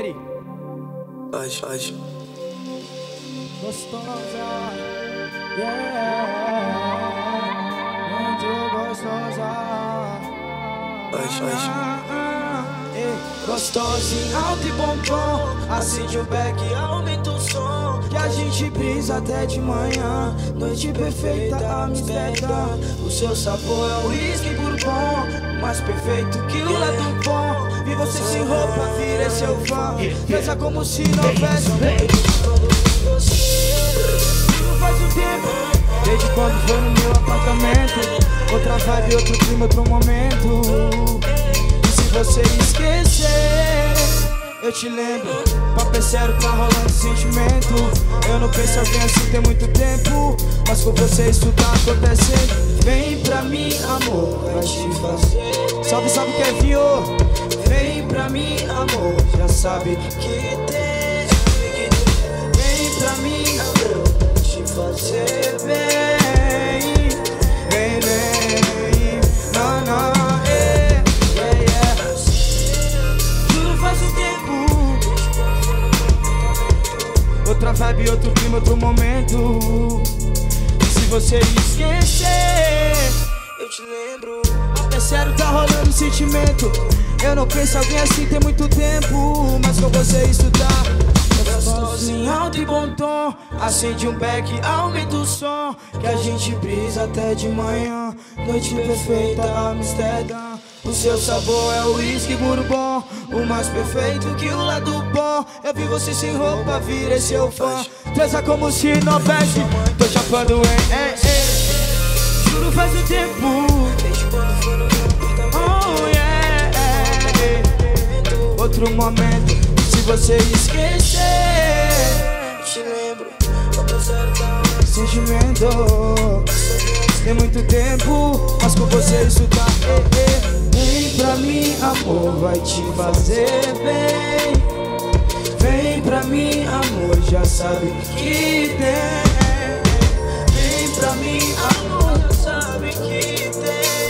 Eri. Gostosa, yeah, muito gostosa. Gostosinha, alto e bom tom. Acende o beck e aumenta o som, que a gente brisa até de manhã. Noite perfeita, Amsterdã. O seu sabor é o whisky bourbon, mais perfeito que o lado bom. Vi você sem roupa, virei seu fã. Pensa como se não houvesse não faz um tempo, desde quando foi no meu apartamento. Outra vibe, outro clima, outro momento. E se você esquecer, eu te lembro. Papo é sério, tá rolando sentimento. Eu não penso alguém assim tem muito tempo, mas com você isso tá acontecendo. Vem pra mim, amor, vai te fazer. Salve, salve, Kevinho. Vem pra mim, amor, já sabe que tem. Vem pra mim, amor, vai te fazer bem. Vem, vem, não, não, yeah, yeah. Tudo faz um tempo. Outra vibe, outro clima, outro momento. E se você esquecer, eu te lembro. É sério, tá rolando sentimento. Eu não penso alguém assim tem muito tempo, mas com você isso tá gostosinho, alto e bom tom. Acende um beck, aumenta o som, que a gente brisa até de manhã. Noite perfeita, Amsterdã. O seu sabor é o whisky bourbon, o mais perfeito que o lado bom. Eu vi você sem roupa, virei seu fã. Pensa como se não houvesse. Tô chapando, juro faz um tempo. Oh yeah, outro momento. Se você esquecer, te lembro. Sentimento, tem muito tempo, mas com você isso tá. Vem pra mim, amor, vai te fazer bem. Vem pra mim, amor, já sabe que tem. Vem pra mim, amor, já sabe que tem.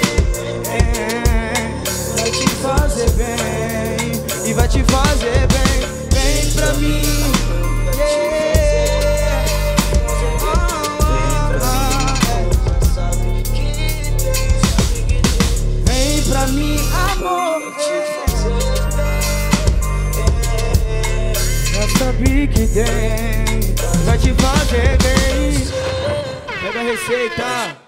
Vai te fazer bem e vai te fazer bem. Vem pra mim, yeah. Vem pra mim, amor, já sabe que tem. Vai te fazer bem. Pega a receita.